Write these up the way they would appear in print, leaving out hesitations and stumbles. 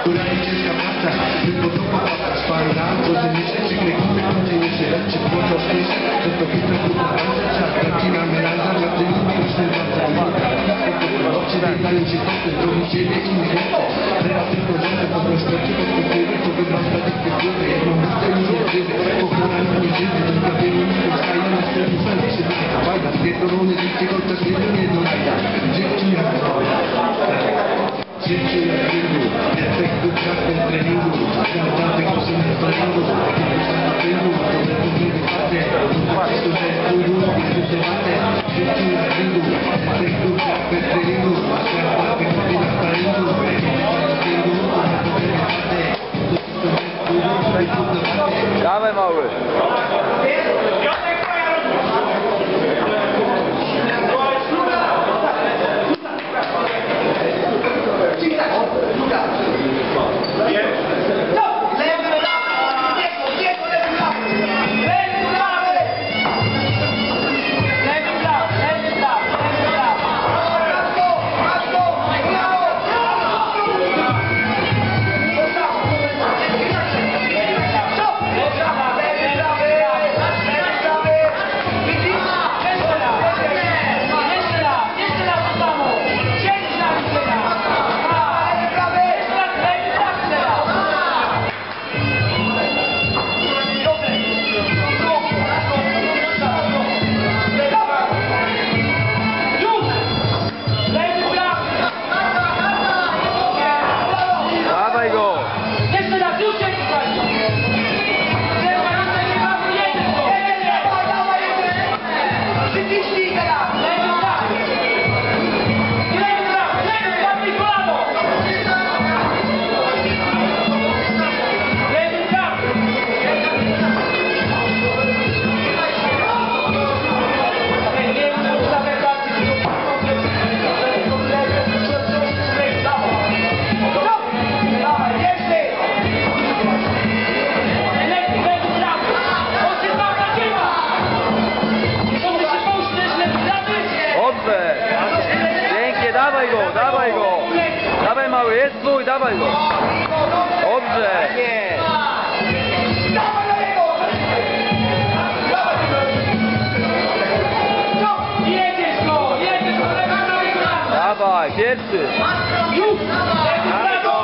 która jest ciężka praca, by po to popłacać. Parę lat, co ty myślisz, czy kręgówek kończy niesie, czy płocą śmieszy, że to chyba kurwa ręce, czas, tracina melanza, dla tych ludzi już nie ma Przydają się koty, robi siebie i nie chce. Teraz tylko żonę po prostu perspektywy, to wygląda tych wpływy. Jedną myślę już nie żywy, pochłonami nie żywy, tylko wielu ludzi wstają na scenie, wszędzie się wyjdzie. Fajda, zwiedzony życie, chociaż wielu nie donajda. Życiu jak swoja. Życiu jak wielu, efektu czasem treningu. Prawda tego się nie treningu, kiedy się na tyłu, to będą nie wypadnie. To że jest twój ruch, jest wysyłane. Życiu jak wielu, efektu czasem treningu. Prawda tego się na treningu, kiedy się na tyłu, to będą nie wypadnie. To że jest twój ruch, jest wysyłane. Dawaj mały. Pięknie, dawaj go, dawaj go. Dawaj mały, jest twój, dawaj go. Dobrze. Nie. Dawaj, pierwszy. Dawaj go.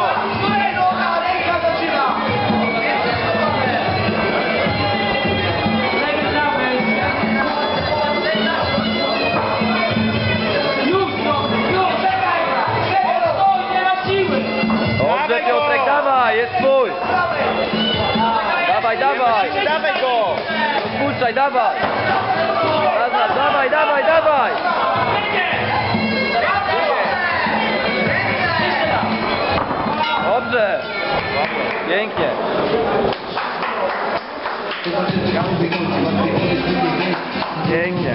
Dobrze Piotrek, dawaj, jest twój. Dawaj, dawaj, dawaj go. Rozpuszczaj, dawaj. Zaznacz, dawaj, dawaj, dawaj. Dobrze. Pięknie. Pięknie.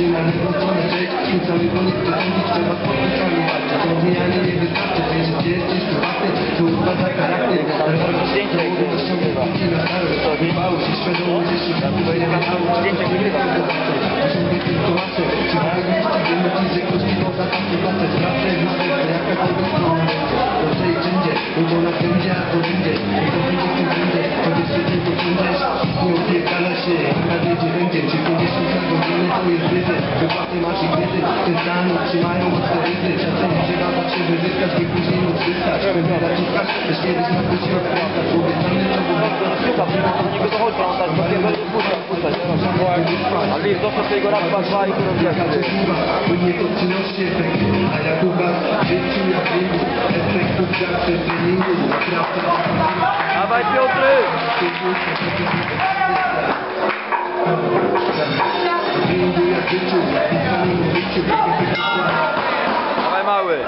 Wypłaty masz i biedy, ten stan trzymają od steryzy. Czasem trzeba dać się wyzyskać, by później odzyskać. Będę naciskać, też kiedyś na płycie odkręcać. Obiecany to był Słucha, do niego dochodzi, on tak dopiero puszczać. Ale jest dostał tego raz, dwa i to rozwijasz. By nie to przynosi efekt, a jak u was w życiu jak biegu, efektu w trakcie treningu. Dawaj Piotr! Dawaj mały!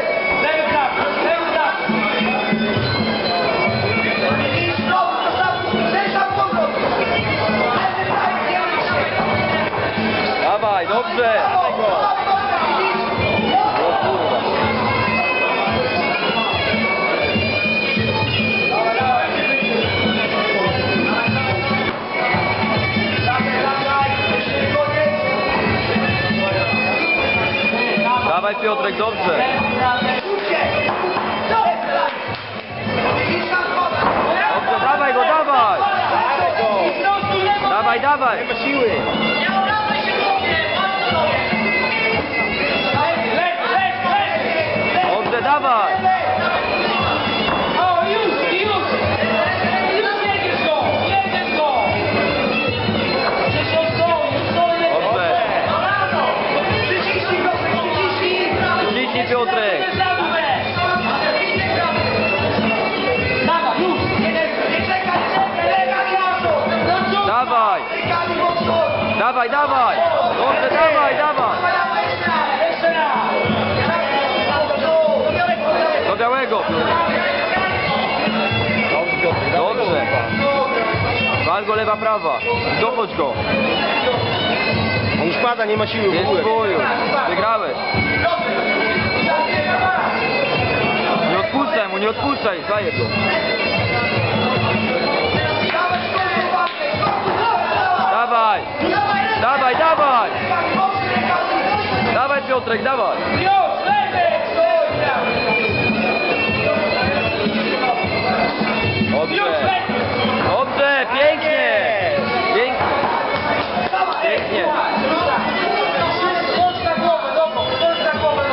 Dawaj, dobrze! Dawaj go! Dawaj Piotrek, dobrze! Dawaj, dawaj. Nie ma siły. Dobrze, dawaj. O, już jedziesz go! Jedziesz go! Już go jedziesz! Dobrze. Przyciśnij go, przyciśnij! Ciśnij, Piotrek. Dawaj, już! Nie czekaj, Dawaj. Dawaj, dawaj. Dobrze, dawaj, dawaj. Jeszcze raz! Do białego. Dobrze. Wal go lewa, prawa. Dochodź go. On już pada, nie ma siły w Jest ogóle. twój już. Wygrałeś. Nie odpuszczaj mu, nie odpuszczaj. Zajeb go. Dawaj. Dawaj, dawaj. Dawaj, Piotrek, dawaj. Już, lepiej! Dobrze. Dobrze, pięknie. Pięknie. Pięknie. Chodź na głowę, dobra, chodź na głowę,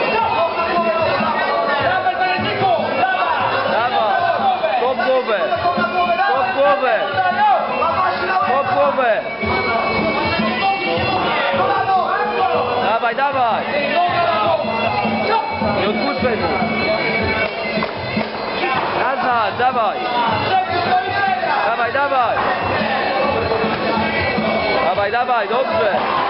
dawaj, Benedyku, dawaj! Dawaj. Kop głowę. Kop głowę. Kop głowę. Dawaj, dawaj. Nie odpuszczaj mu. Nazad, dawaj. Dawaj, dawaj. Dawaj, dawaj, dobrze.